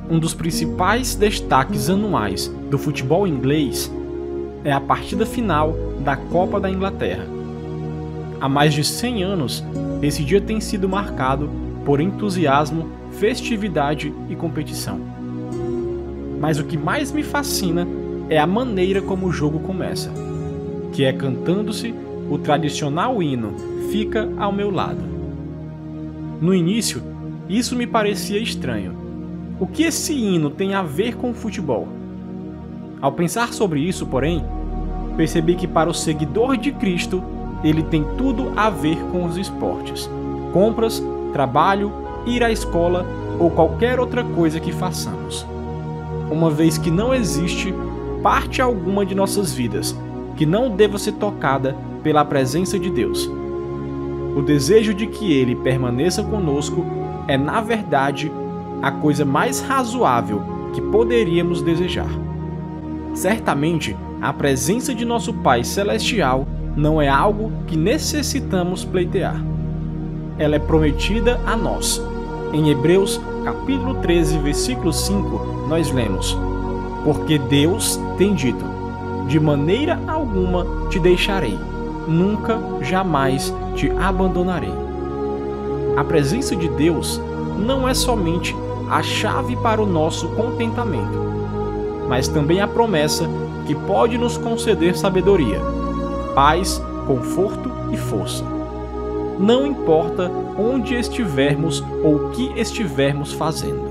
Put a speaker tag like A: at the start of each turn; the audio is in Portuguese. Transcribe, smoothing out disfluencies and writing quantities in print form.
A: Um dos principais destaques anuais do futebol inglês é a partida final da Copa da Inglaterra. Há mais de 100 anos, esse dia tem sido marcado por entusiasmo, festividade e competição. Mas o que mais me fascina é a maneira como o jogo começa, que é cantando-se o tradicional hino "Fica ao meu lado". No início, isso me parecia estranho. O que esse hino tem a ver com o futebol? Ao pensar sobre isso, porém, percebi que para o seguidor de Cristo, ele tem tudo a ver com os esportes, compras, trabalho, ir à escola ou qualquer outra coisa que façamos. Uma vez que não existe parte alguma de nossas vidas que não deva ser tocada pela presença de Deus. O desejo de que Ele permaneça conosco é, na verdade, a coisa mais razoável que poderíamos desejar. Certamente, a presença de nosso Pai Celestial não é algo que necessitamos pleitear. Ela é prometida a nós. Em Hebreus, capítulo 13, versículo 5, nós lemos: "Porque Deus tem dito: de maneira alguma te deixarei, nunca, jamais te abandonarei". A presença de Deus não é somente a chave para o nosso contentamento, mas também a promessa que pode nos conceder sabedoria, paz, conforto e força. Não importa onde estivermos ou o que estivermos fazendo.